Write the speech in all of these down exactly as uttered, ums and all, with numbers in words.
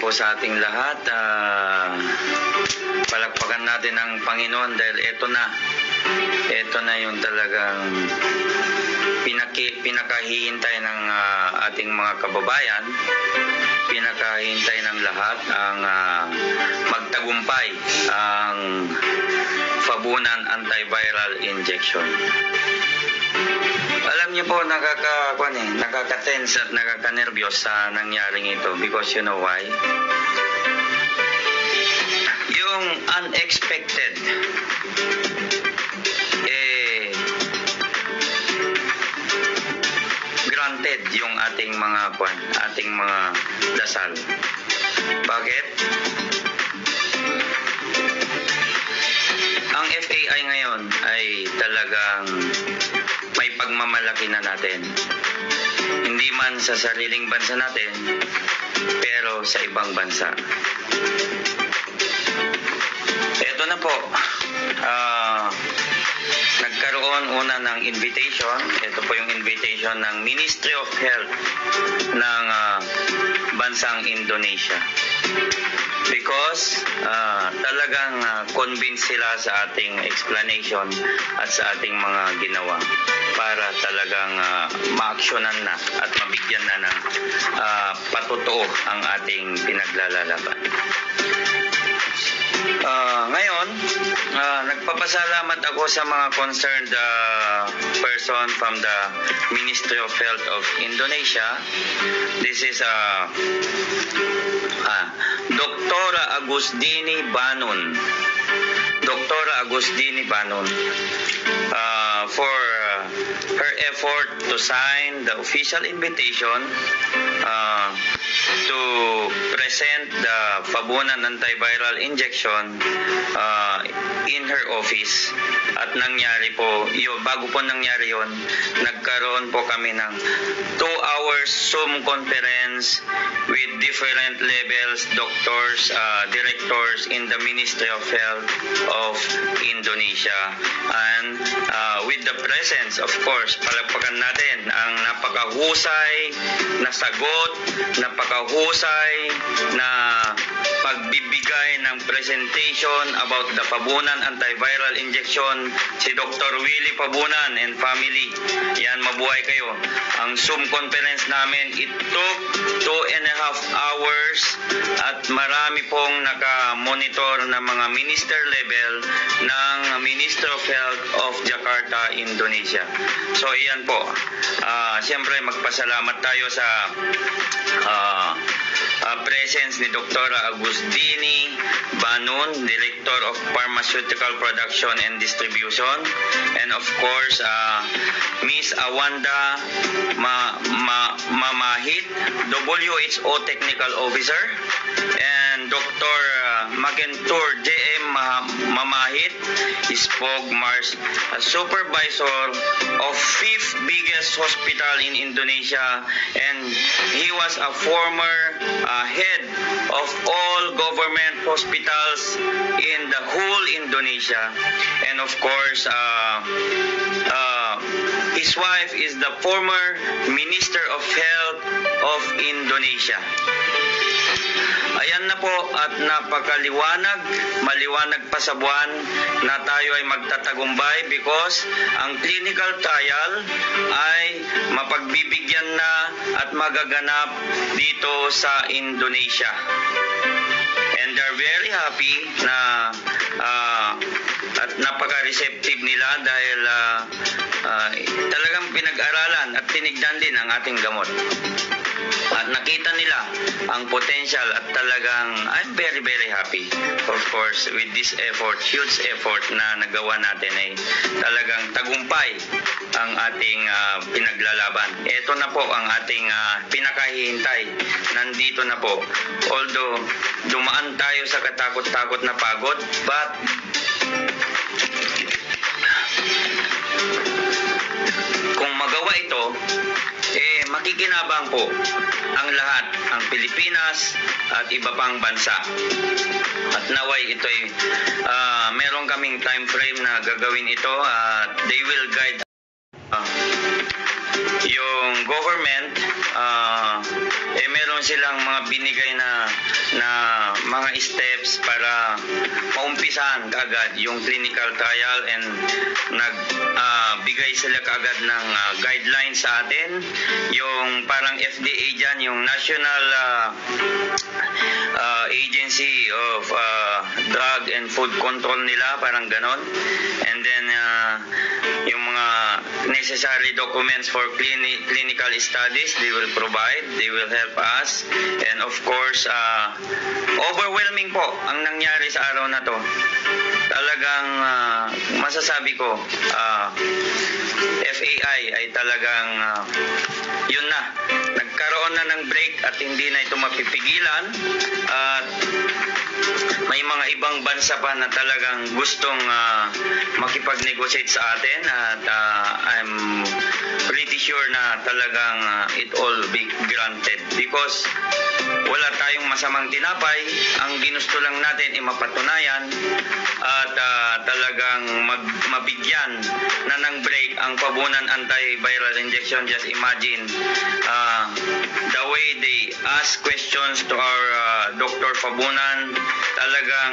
po sa ating lahat. Uh, palakpakan natin ang Panginoon dahil ito na. Ito na yung talagang pinaki, pinakahihintay ng uh, ating mga kababayan. Pinakahihintay ng lahat ang uh, magtagumpay ang Fabunan Antiviral Injection. Alam niyo po, nakaka, eh, nakaka-tense at nakaka-nervyos sa nangyaring ito because you know why? Yung unexpected, eh, granted yung ating mga, ating mga dasal. Bakit? Ang F A I ngayon ay talagang may pagmamalaki na natin. Hindi man sa sariling bansa natin, pero sa ibang bansa. Ito na po. Uh, nagkaroon una ng invitation. Ito po yung invitation ng Ministry of Health ng uh, bansang Indonesia. Because uh, talagang uh, convinced sila sa ating explanation at sa ating mga ginawa para talagang uh, ma-actionan na at mabigyan na ng uh, patutuo ang ating pinaglalalaban. Uh, ngayon, uh, nagpapasalamat ako sa mga concerned uh, person from the Ministry of Health of Indonesia. This is uh, uh, Doktora Agustini Banon. Doktora Agustini Banon uh, for uh, her effort to sign the official invitation uh, to present the Fabunan Antiviral Injection uh, in her office. At nangyari po, yun, bago po nangyari yon, nagkaroon po kami ng two hours Zoom conference with different levels, doctors, uh, directors in the Ministry of Health of Indonesia. And uh, with the presence, of course, palagpakan natin ang napakahusay na sagot, napakahusay na pagbibigay ng presentation about the Fabunan Antiviral Injection, si Doctor Willie Fabunan and family. Yan, mabuhay kayo. Ang Zoom conference namin, it took two and a half hours at marami pong naka-monitor na mga minister level ng Minister of Health of Jakarta, Indonesia. So, iyan po. Uh, Siyempre, magpasalamat tayo sa uh, uh, presence ni Doktora Agustini Banon, Director of Pharmaceutical Production and Distribution, and of course uh, Miss Awanda Ma Ma Mamahit, W H O Technical Officer, and Doctor Magentur J M Mamahit, Spokesman, Supervisor of fifth biggest hospital in Indonesia, and he was a former uh, head of all government hospitals in the whole Indonesia. And of course, uh, uh, his wife is the former Minister of Health of Indonesia. Ayan na po, at napakaliwanag, maliwanag pa sa buwan na tayo ay magtatagumpay because ang clinical trial ay mapagbibigyan na at magaganap dito sa Indonesia. And they're very happy na uh, at napaka-receptive nila dahil uh, uh, talagang pinag-aralan at tinignan din ang ating gamot. At nakita nila ang potential at talagang I'm very very happy, of course, with this effort, huge effort na nagawa natin ay talagang tagumpay ang ating uh, pinaglalaban. Ito na po ang ating uh, pinakahihintay. Nandito na po. Although dumaan tayo sa katakot-takot na pagod, but kung magawa ito, eh makikinabang po ang lahat, ang Pilipinas at iba pang bansa. At naway ito'y uh, meron kaming time frame na gagawin ito at uh, they will guide uh, yung government, uh, eh meron silang mga binigay na na mga steps para maumpisahan kaagad yung clinical trial, and nagbigay uh, sila kaagad ng uh, guidelines sa atin, yung parang F D A dyan, yung National uh, uh, Agency of uh, Drug and Food Control nila, parang ganon. And then uh, yung mga necessary documents for clini- clinical studies, they will provide, they will help us. And of course, uh, overwhelming po ang nangyari sa araw na to. Talagang uh, masasabi ko, uh, F A I ay talagang uh, yun na, nagkaroon na ng break at hindi na ito mapipigilan. At may mga ibang bansa pa na talagang gustong uh, makipag-negotiate sa atin, at uh, I'm pretty sure na talagang uh, it all be granted, because wala tayong masamang tinapay. Ang ginusto lang natin ay mapatunayan at uh, talagang mag, mabigyan na ng break ang Pabunan antiviral injection. Just imagine uh, the way they ask questions to our uh, Doctor Pabunan, talagang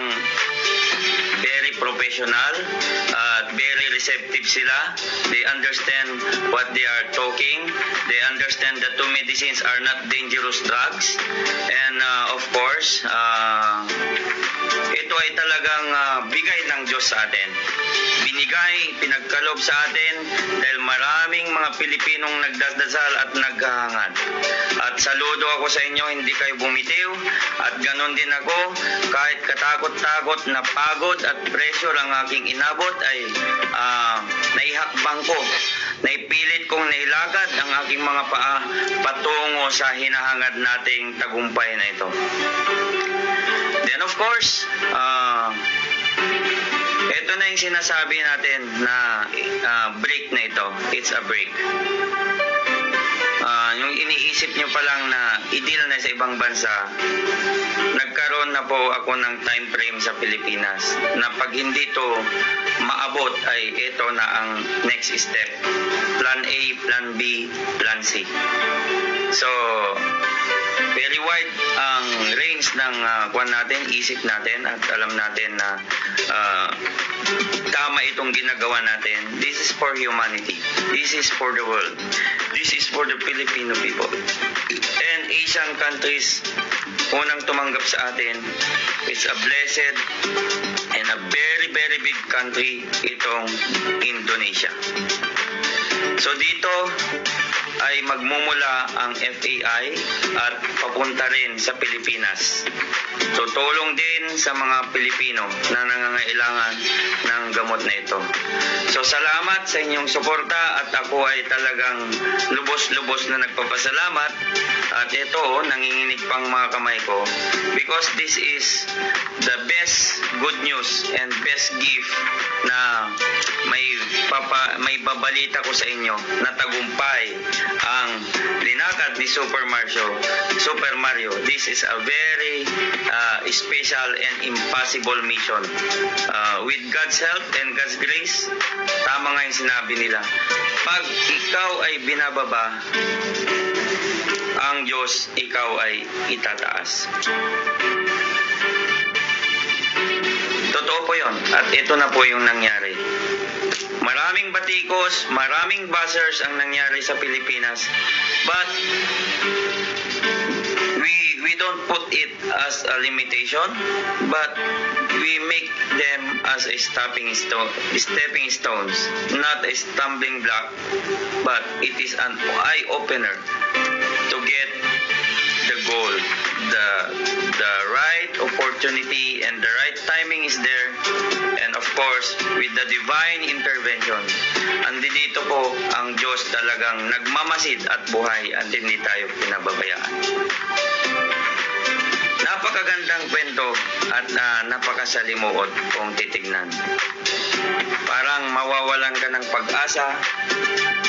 very professional at uh, very receptive sila. They understand what they are talking. They understand that two medicines are not dangerous drugs. And uh, of course, uh, ito ay talagang uh, bigay ng Diyos sa atin. Binigay, pinagkalob sa atin dahil maraming mga Pilipinong nagdadasal at naghahangad. At saludo ako sa inyo, hindi kayo bumitiw. At ganon din ako, kahit katakot-takot na pagod at pressure ang aking inabot, ay uh, naihakbang ko. Naipilit kong nailagad ang aking mga paa patungo sa hinahangad nating tagumpay na ito. Then of course, uh, ito na yung sinasabi natin na uh, break na ito. It's a break. Uh, yung iniisip nyo pa lang na i-deal na sa ibang bansa, nagkaroon na po ako ng time frame sa Pilipinas na pag hindi to maabot ay ito na ang next step. Plan A, Plan B, Plan C. So, very wide ang range ng uh, kwan natin, isip natin, at alam natin na uh, tama itong ginagawa natin. This is for humanity. This is for the world. This is for the Filipino people. And Asian countries, unang tumanggap sa atin. It's a blessed and a very, very big country, itong Indonesia. So dito ay magmumula ang F A I at papunta rin sa Pilipinas. Tutulong din sa mga Pilipino na nangangailangan ng gamot na ito. So salamat sa inyong suporta, at ako ay talagang lubos-lubos na nagpapasalamat. At ito, nanginginig pang mga kamay ko, because this is the best good news and best gift na may papa, may babalita ko sa inyo na tagumpay ang linakad ni Super Mario. Super Mario. This is a very uh, special and impossible mission. Uh, with God's help and God's grace, tama nga yung sinabi nila. Pag ikaw ay binababa, ang Diyos, ikaw ay itataas. Totoo po yun. At ito na po yung nangyari. Maraming batikos, maraming buzzers ang nangyari sa Pilipinas. But we we don't put it as a limitation, but we make them as a stepping stone, stepping stones, not a stumbling block, but it is an eye opener to get the goal. The the right opportunity and the right timing is there, and of course with the divine intervention, andito po ang Diyos talagang nagmamasid at buhay at hindi tayo pinababayaan. Napakagandang kwento at uh, napakasalimuot kung titignan. Parang mawawalan ka ng pag-asa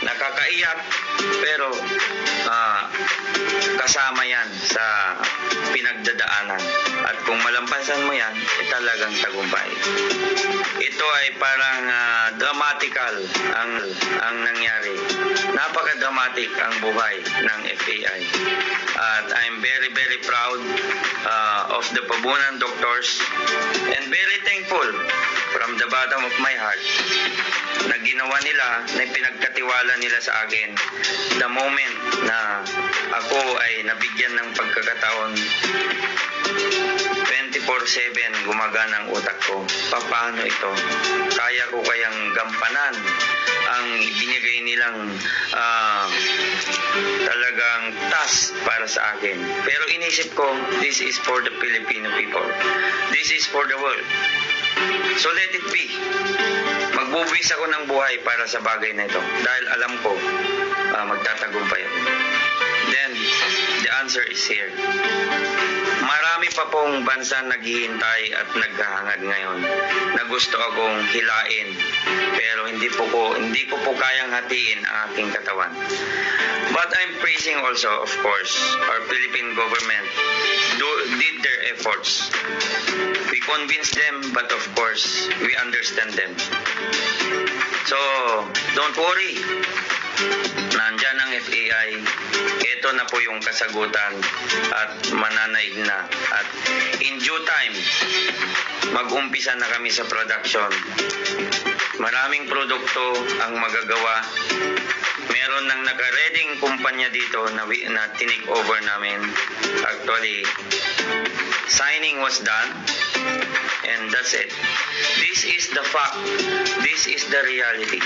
nakakaiyak, pero ah, kasama yan sa pinagdadaanan. At kung malampasan mo yan, eh, talagang tagumpay. Ito ay parang ah, dramatical ang, ang nangyari. Napaka-dramatic ang buhay ng F A I. At I'm very, very proud uh, of the Pabunan doctors and very thankful from the bottom of my heart na ginawa nila, na pinagkatiwala nila sa akin the moment na ako ay nabigyan ng pagkakataon. Twenty-four seven gumagana ang utak ko. Paano ito? Kaya ko kayang gampanan ang binigay nilang uh, talagang task para sa akin. Pero inisip ko, this is for the Filipino people. This is for the world. So let it be. Magbubuwis ako ng buhay para sa bagay na ito. Dahil alam ko, uh, magtatagumpay ako. Then, the answer is here. Marami pa pong bansa naghihintay at naghahangad ngayon na gusto akong hilain, pero hindi po ko hindi ko po kayang hatiin ang aking katawan. But I'm praising also, of course, our Philippine government do, did their efforts. We convinced them, but of course, we understand them. So, don't worry. Nandyan ang F A I. Ito na po yung kasagutan at mananaig na. At in due time, mag-umpisa na kami sa production. Maraming produkto ang magagawa. Meron nang naka-reading kumpanya dito na, na tinake over namin. Actually, signing was done. And that's it. This is the fact. This is the reality.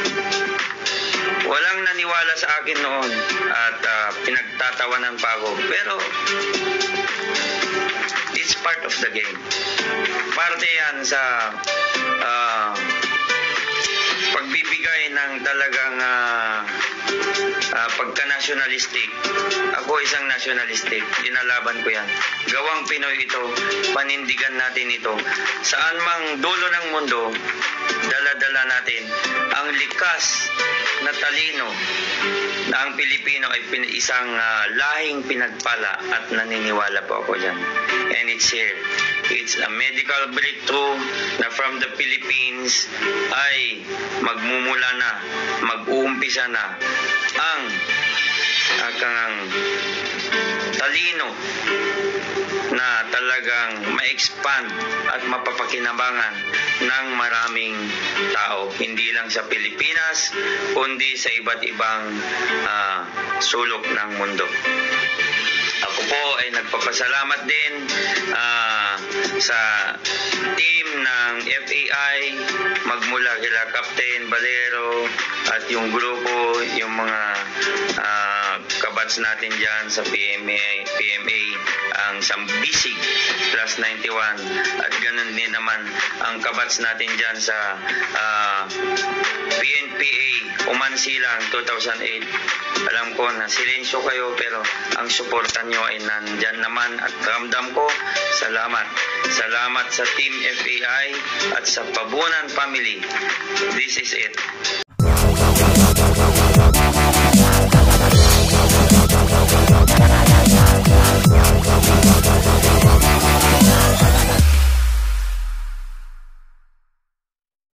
Walang naniwala sa akin noon at uh, pinagtatawanan pa ako. Pero it's part of the game. Parte yan sa uh, pagbibigay ng talagang uh, uh, pagka-nationalistic. Ako isang nationalistic. Inalaban ko yan. Gawang Pinoy ito. Panindigan natin ito. Saan mang dulo ng mundo, dala-dala natin ang likas na talino na ang Pilipino ay pin- isang uh, lahing pinagpala at naniniwala po ako dyan. And it's here. It's a medical breakthrough na from the Philippines ay magmumula na, mag-uumpisa na ang akang talino na talagang ma-expand at mapapakinabangan ng maraming tao. Hindi lang sa Pilipinas, kundi sa iba't ibang uh, sulok ng mundo. Ako po ay nagpapasalamat din uh, sa team ng F A I, magmula kila Captain Valero at yung grupo, yung mga uh, kabats natin dyan sa P M A, P M A ang Sambisig plus ninety-one, at ganun din naman ang kabats natin dyan sa uh, P N P A Umansilang two thousand eight. Alam ko na silensyo kayo, pero ang suporta nyo ay nandyan naman at ramdam ko. Salamat. Salamat sa Team F A I at sa Pabunan family. This is it.